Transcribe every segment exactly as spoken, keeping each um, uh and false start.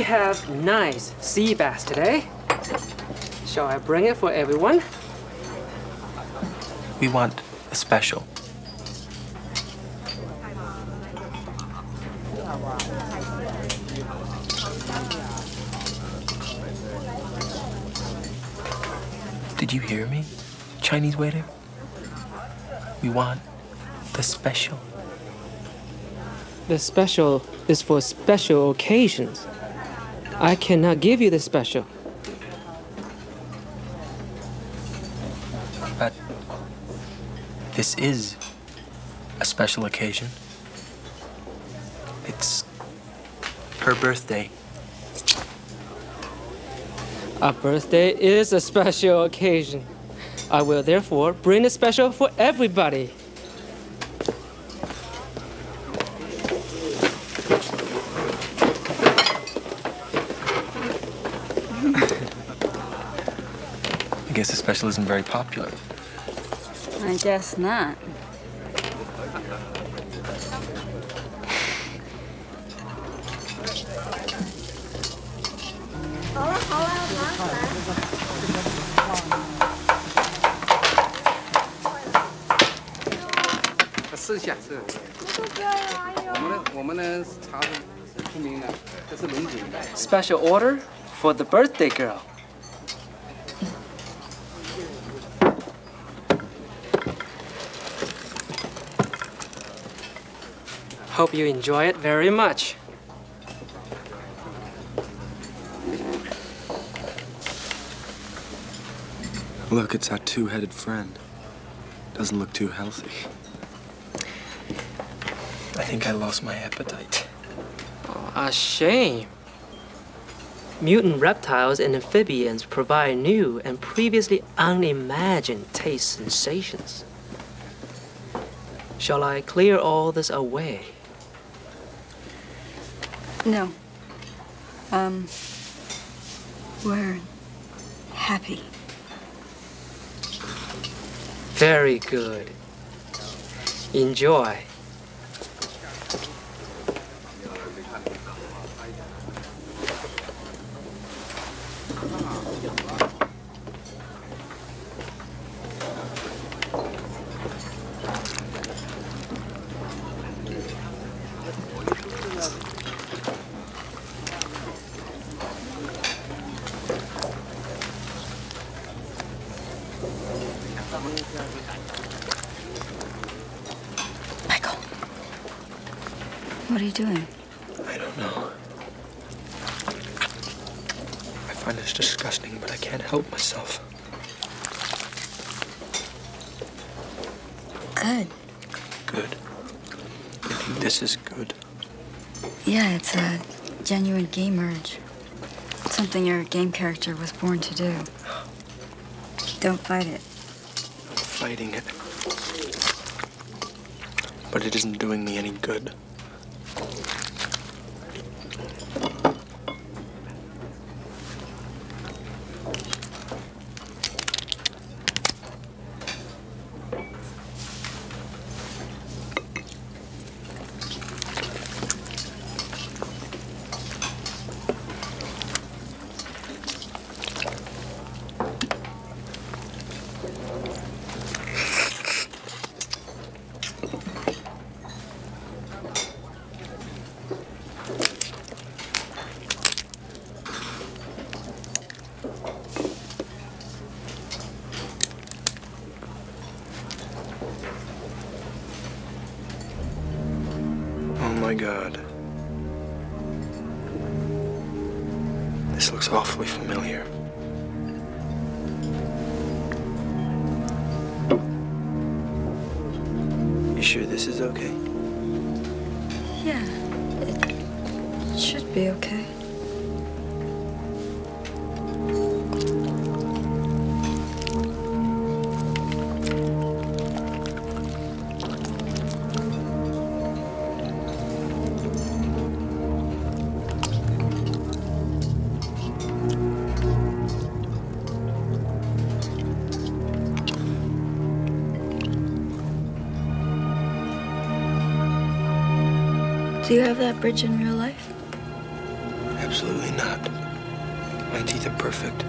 have nice sea bass today. Shall I bring it for everyone? We want a special. Did you hear me, Chinese waiter? We want the special. The special is for special occasions. I cannot give you the special. But this is a special occasion. It's her birthday. A birthday is a special occasion. I will therefore bring a special for everybody. I guess the special isn't very popular. I guess not. Special order for the birthday girl. Hope you enjoy it very much. Look, it's our two-headed friend. Doesn't look too healthy. I think I lost my appetite. Oh, a shame. Mutant reptiles and amphibians provide new and previously unimagined taste sensations. Shall I clear all this away? No. Um, we're happy. Very good. Enjoy. Michael, what are you doing? I don't know. I find this disgusting, but I can't help myself. Good. Good. You think this is good? Yeah, it's a genuine game urge. It's something your game character was born to do. Don't fight it. I'm fighting it. But it isn't doing me any good. Oh my God. This looks awfully familiar. You sure this is okay? Yeah, it should be okay. Do you have that bridge in real life? Absolutely not. My teeth are perfect.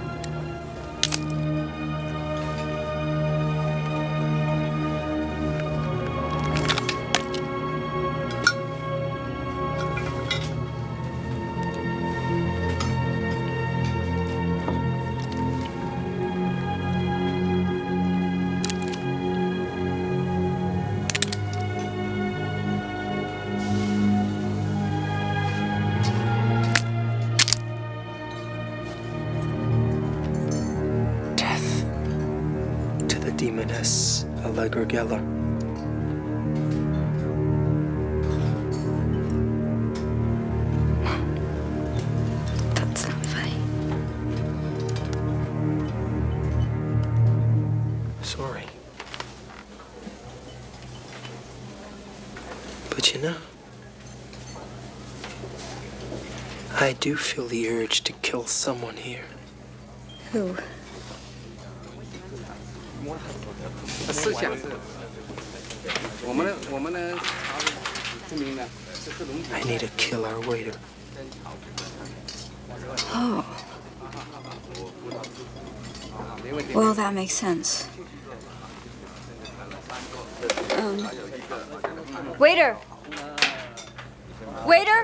Demoness Allegra Geller. That's not funny. Sorry. But you know, I do feel the urge to kill someone here. Who? I need to kill our waiter. Oh. Well, that makes sense. Um. Waiter! Waiter!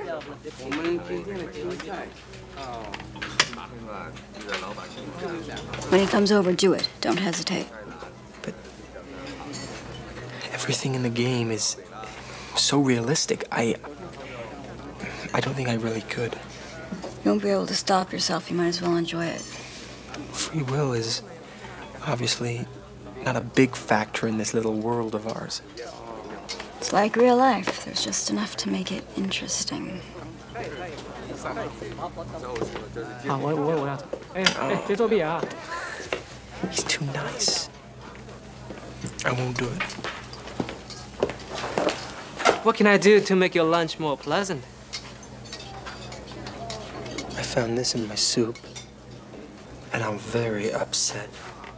When he comes over, do it. Don't hesitate. But everything in the game is so realistic. I... I don't think I really could. You won't be able to stop yourself. You might as well enjoy it. Free will is obviously not a big factor in this little world of ours. It's like real life. There's just enough to make it interesting. 好，我我我要走。哎哎，别作弊啊！ He's too nice. I won't do it. What can I do to make your lunch more pleasant? I found this in my soup, and I'm very upset.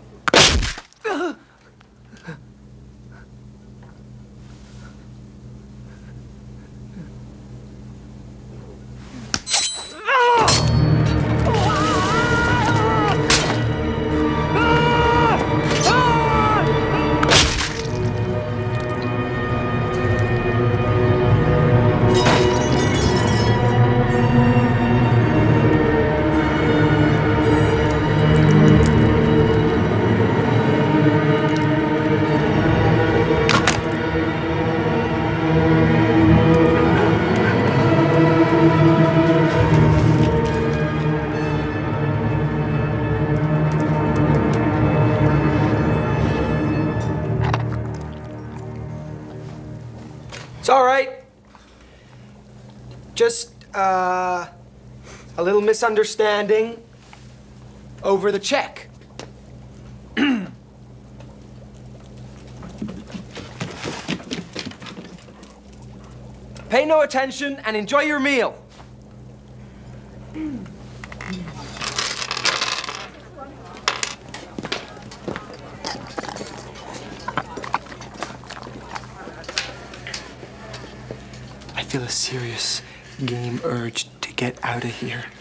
It's all right. Just, uh, a little misunderstanding over the check. Pay no attention and enjoy your meal. I feel a serious game urge to get out of here.